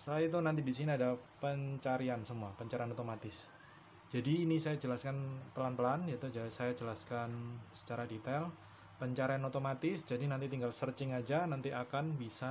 Setelah itu nanti di sini ada pencarian semua, pencarian otomatis. Jadi ini saya jelaskan pelan-pelan, yaitu saya jelaskan secara detail pencarian otomatis. Jadi nanti tinggal searching aja, nanti akan bisa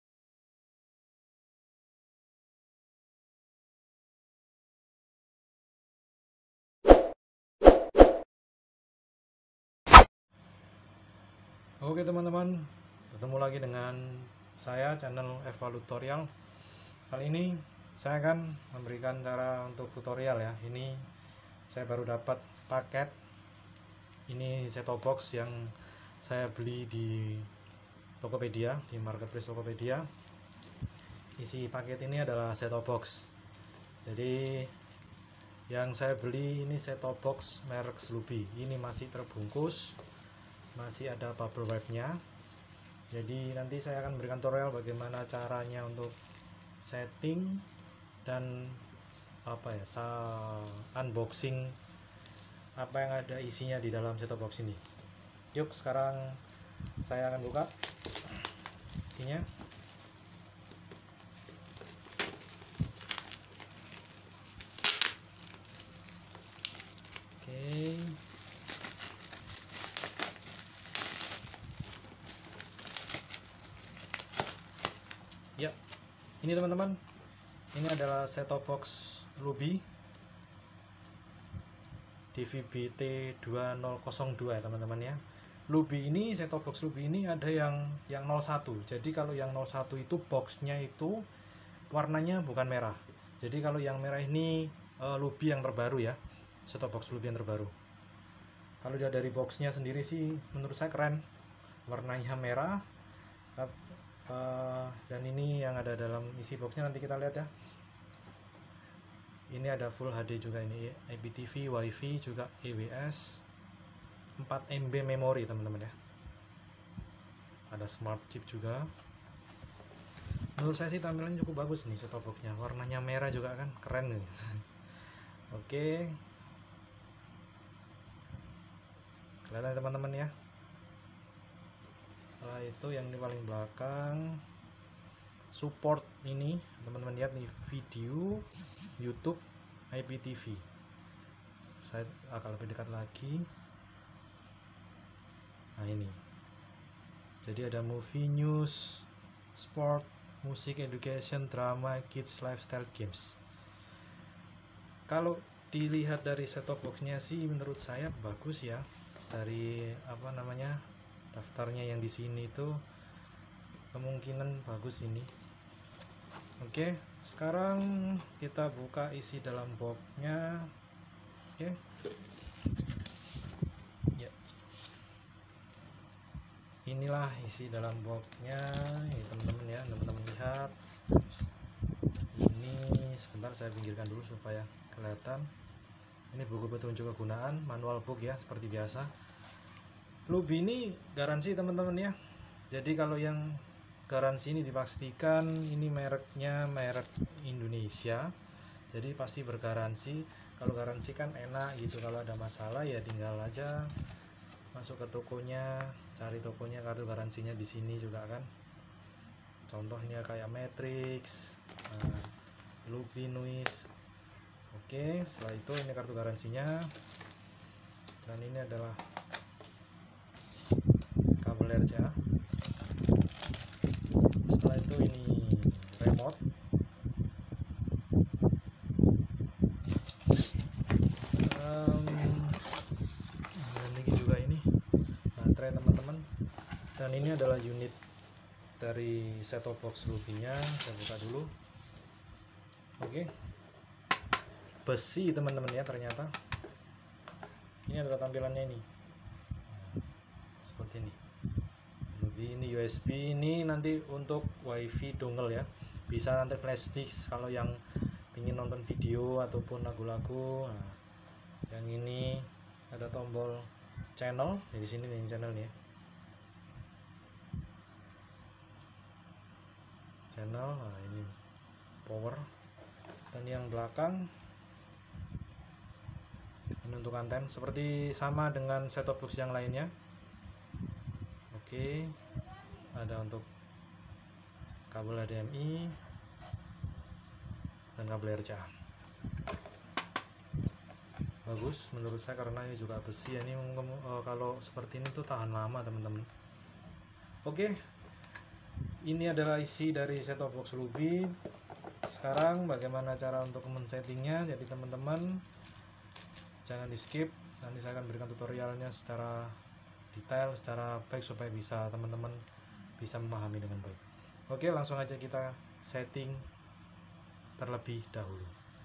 Oke teman-teman, ketemu lagi dengan saya channel Evalutorial. Kali ini saya akan memberikan cara untuk tutorial ya. Ini saya baru dapat paket. Ini set-top box yang saya beli di Tokopedia, di marketplace Tokopedia. Isi paket ini adalah set-top box. Jadi yang saya beli ini set-top box merek Slubi. Ini masih terbungkus, masih ada bubble wrap-nya. Jadi nanti saya akan berikan tutorial bagaimana caranya untuk setting dan unboxing apa yang ada isinya di dalam set-top box ini. Yuk sekarang saya akan buka isinya. Oke. Ya, ini teman-teman, ini adalah set-top box Lubi DVB-T 2002 ya teman-teman ya. Lubi ini, set-top box Lubi ini ada yang 01. Jadi kalau yang 01 itu boxnya itu warnanya bukan merah. Jadi kalau yang merah ini Lubi yang terbaru ya, set-top box Lubi yang terbaru. Kalau dia dari boxnya sendiri sih menurut saya keren, warnanya merah. Dan ini yang ada dalam isi boxnya, nanti kita lihat ya. Ini ada Full HD juga, ini IPTV, WiFi juga, EWS, 4 MB memori teman-teman ya. Ada smart chip juga. Menurut saya sih tampilannya cukup bagus nih set-top boxnya, warnanya merah juga kan, keren nih. Oke, kelihatan teman-teman ya. Setelah itu yang di paling belakang support ini teman-teman lihat nih, video, YouTube, IPTV. Saya akan lebih dekat lagi. Nah ini, jadi ada movie, news, sport, musik, education, drama, kids, lifestyle, games. Kalau dilihat dari set-top boxnya sih menurut saya bagus ya. Dari daftarnya yang di sini itu kemungkinan bagus ini. Oke, sekarang kita buka isi dalam boxnya. Oke. Ya. Inilah isi dalam boxnya, ini teman-teman ya, teman-teman lihat. Ini sebentar saya pinggirkan dulu supaya kelihatan. Ini buku petunjuk kegunaan, manual book ya, seperti biasa. Lubi ini garansi teman-teman ya. Jadi kalau yang garansi ini dipastikan ini mereknya merek Indonesia, jadi pasti bergaransi. Kalau garansi kan enak gitu, kalau ada masalah ya tinggal aja masuk ke tokonya, cari tokonya, kartu garansinya di sini juga kan. Contohnya kayak Matrix, Lubi, Nuis. Oke, setelah itu ini kartu garansinya, dan ini adalah kabel RCA. Setelah itu ini remote. Dan ini juga ini baterai teman-teman. Dan ini adalah unit dari set-top box Lubi-nya. Saya buka dulu. Oke, besi teman-teman ya, ternyata ini adalah tampilannya ini seperti ini. Lubi ini USB, ini nanti untuk WiFi dongle ya, bisa nanti flash disk kalau yang ingin nonton video ataupun lagu-lagu. Nah, yang ini ada tombol channel di sini nih, channel nih ya. Channel, nah ini power. Dan yang belakang ini untuk anten, seperti sama dengan set-top box yang lainnya. Oke, ada untuk kabel HDMI, dengan kabel RCA. Bagus menurut saya karena ini juga besi ya, ini kalau seperti ini tuh tahan lama teman-teman. Oke, ini adalah isi dari set-top box Luby. Sekarang bagaimana cara untuk men-settingnya, jadi teman-teman jangan di skip, nanti saya akan berikan tutorialnya secara detail, secara baik supaya bisa teman-teman bisa memahami dengan baik. Oke, langsung aja kita setting terlebih dahulu.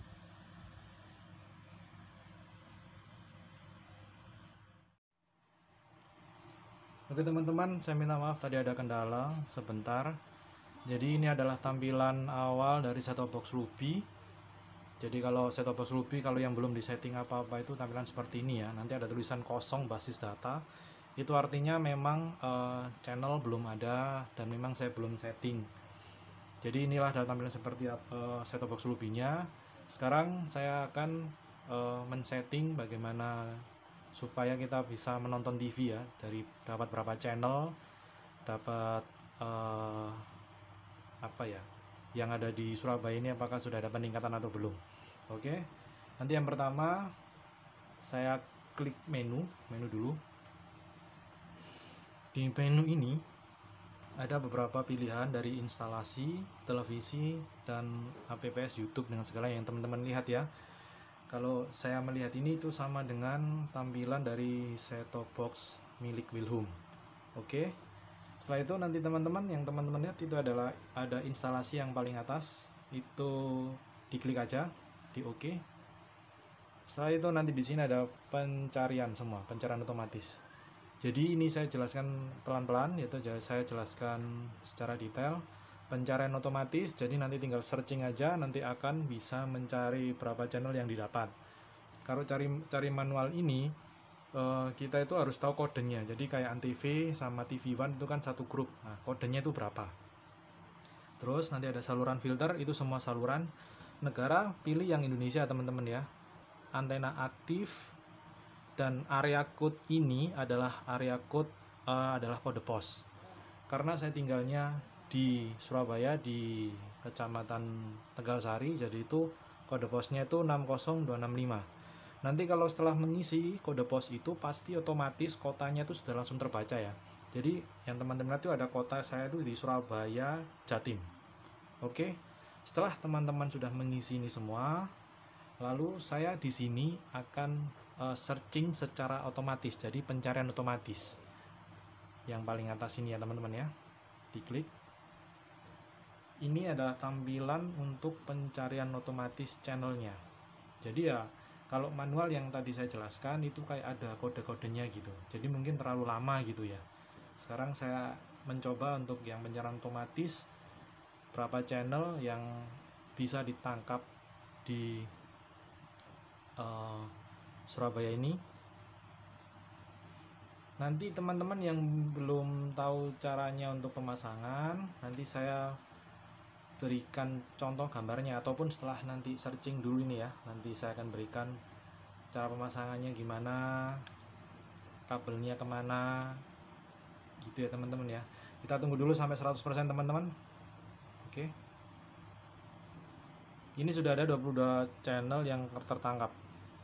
Oke teman-teman, saya minta maaf tadi ada kendala sebentar. Jadi ini adalah tampilan awal dari set-top box Luby. Jadi kalau set-top box Luby, kalau yang belum disetting apa-apa itu tampilan seperti ini ya. Nanti ada tulisan kosong basis data. Itu artinya memang channel belum ada dan memang saya belum setting. Jadi inilah data tampilan seperti set-top box Luby-nya. Sekarang saya akan men-setting bagaimana supaya kita bisa menonton TV ya, dari dapat berapa channel, dapat apa ya yang ada di Surabaya ini, apakah sudah ada peningkatan atau belum. Oke, nanti yang pertama saya klik menu dulu. Di menu ini ada beberapa pilihan dari instalasi, televisi, dan apps YouTube dengan segala yang teman-teman lihat ya. Kalau saya melihat ini itu sama dengan tampilan dari set-top box milik Wilhome. Oke. Setelah itu nanti teman-teman lihat itu adalah ada instalasi yang paling atas, itu diklik aja di OK. Setelah itu nanti di sini ada pencarian semua, pencarian otomatis. Jadi ini saya jelaskan pelan-pelan, yaitu saya jelaskan secara detail. Pencarian otomatis, jadi nanti tinggal searching aja, nanti akan bisa mencari berapa channel yang didapat. Kalau cari manual ini, kita itu harus tahu kodenya. Jadi kayak Antv sama TV One itu kan satu grup. Nah, kodenya itu berapa. Terus nanti ada saluran filter, itu semua saluran. Negara pilih yang Indonesia teman-teman ya. Antena aktif dan area code ini adalah area code adalah kode pos. Karena saya tinggalnya di Surabaya di Kecamatan Tegalsari, jadi itu kode posnya itu 60265. Nanti kalau setelah mengisi kode pos itu pasti otomatis kotanya itu sudah langsung terbaca ya. Jadi yang teman-teman lihat itu ada kota saya itu di Surabaya, Jatim. Oke. Setelah teman-teman sudah mengisi ini semua, lalu saya di sini akan searching secara otomatis. Jadi pencarian otomatis. Yang paling atas ini ya teman-teman ya. Diklik. Ini adalah tampilan untuk pencarian otomatis channelnya. Jadi ya kalau manual yang tadi saya jelaskan itu kayak ada kode-kodenya gitu. Jadi mungkin terlalu lama gitu ya. Sekarang saya mencoba untuk yang pencarian otomatis berapa channel yang bisa ditangkap di Surabaya ini. Nanti teman-teman yang belum tahu caranya untuk pemasangan, nanti saya berikan contoh gambarnya, ataupun setelah nanti searching dulu ini ya, nanti saya akan berikan cara pemasangannya gimana, kabelnya kemana gitu ya teman-teman ya. Kita tunggu dulu sampai 100% teman-teman. Oke, ini sudah ada 22 channel yang tertangkap.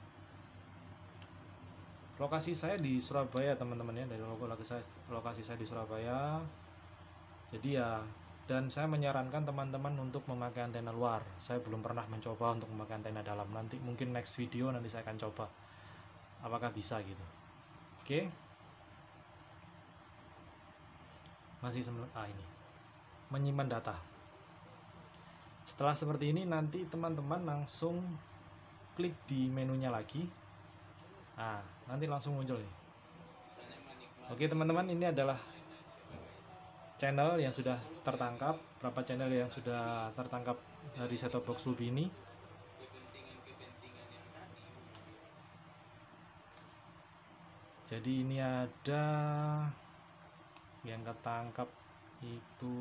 Lokasi saya di Surabaya teman-teman ya, dari lokasi saya di Surabaya. Jadi ya, dan saya menyarankan teman-teman untuk memakai antena luar. Saya belum pernah mencoba untuk memakai antena dalam. Nanti mungkin next video nanti saya akan coba apakah bisa gitu. Oke. Masih ini menyimpan data. Setelah seperti ini nanti teman-teman langsung klik di menunya lagi. Nah, nanti langsung muncul nih. Oke teman-teman, ini adalah channel yang sudah tertangkap, berapa channel yang sudah tertangkap dari set-top box Luby ini. Jadi ini ada yang ketangkap itu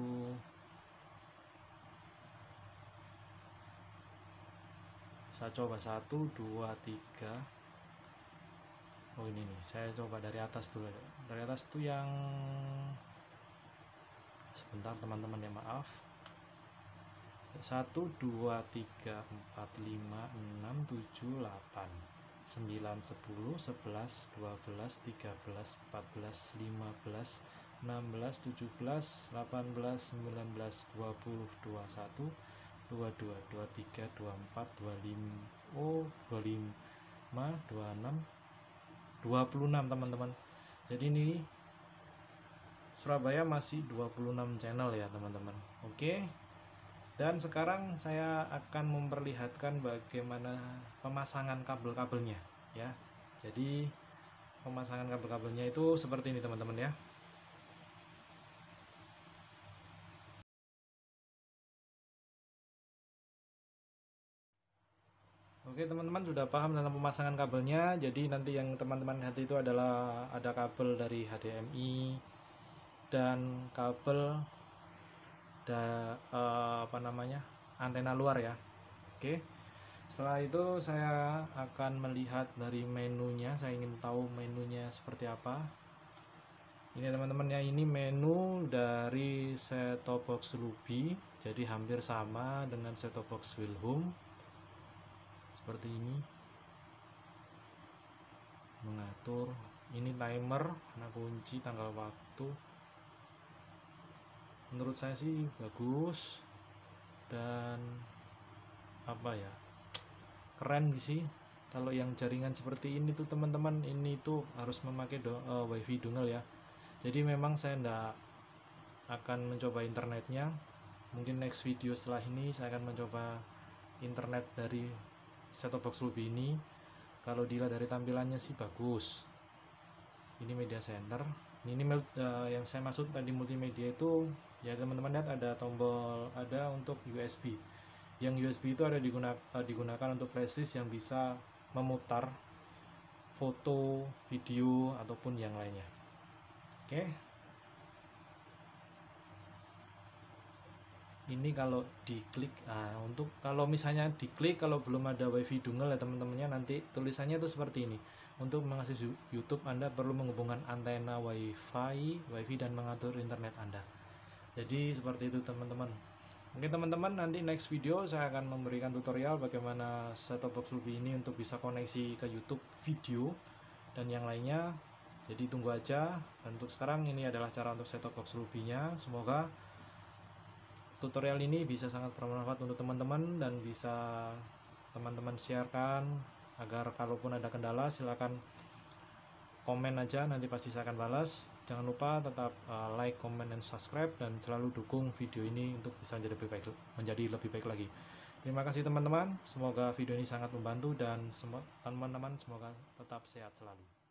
saya coba 1, 2, 3. Oh ini nih, saya coba dari atas dulu. Dari atas tuh yang sebentar teman-teman ya, maaf. 1 2 3 4 5 6 7 8 9 10 11 12 13 14 15 16 17 18 19 20 21 22 23 24 25 26 26 teman-teman. Jadi ini Surabaya masih 26 channel ya teman-teman. Oke. Dan sekarang saya akan memperlihatkan bagaimana pemasangan kabel-kabelnya ya. Jadi pemasangan kabel-kabelnya itu seperti ini teman-teman ya. Oke teman-teman, sudah paham tentang pemasangan kabelnya. Jadi nanti yang teman-teman lihat itu adalah ada kabel dari HDMI dan kabel antena luar ya. Oke, setelah itu saya akan melihat dari menunya. Saya ingin tahu menunya seperti apa. Ini teman-teman ya, ini menu dari set-top box Ruby, jadi hampir sama dengan set-top box Wilhome. Seperti ini, mengatur, ini timer, nah kunci, tanggal waktu. Menurut saya sih bagus dan apa ya, keren sih. Kalau yang jaringan seperti ini tuh teman-teman, ini tuh harus memakai wifi dongle ya. Jadi memang saya ndak akan mencoba internetnya. Mungkin next video setelah ini saya akan mencoba internet dari set-top box Ruby ini. Kalau dilihat dari tampilannya sih bagus. Ini media center. Ini yang saya maksud tadi multimedia itu ya teman-teman lihat ada tombol, ada untuk USB. Yang USB itu ada digunakan untuk flashdisk yang bisa memutar foto, video ataupun yang lainnya. Oke. Ini kalau diklik, untuk kalau misalnya diklik kalau belum ada wifi dongle ya teman-temannya, nanti tulisannya itu seperti ini. Untuk mengakses YouTube Anda perlu menghubungkan antena wifi dan mengatur internet Anda. Jadi seperti itu teman-teman. Oke teman-teman, nanti next video saya akan memberikan tutorial bagaimana set-top box Ruby ini untuk bisa koneksi ke YouTube video dan yang lainnya. Jadi tunggu aja. Dan untuk sekarang ini adalah cara untuk set-top box Ruby-nya. Semoga tutorial ini bisa sangat bermanfaat untuk teman-teman dan bisa teman-teman sharekan, agar kalaupun ada kendala silahkan komen aja, nanti pasti saya akan balas. Jangan lupa tetap like, comment, dan subscribe, dan selalu dukung video ini untuk bisa menjadi lebih baik lagi. Terima kasih teman-teman, semoga video ini sangat membantu dan teman-teman semoga tetap sehat selalu.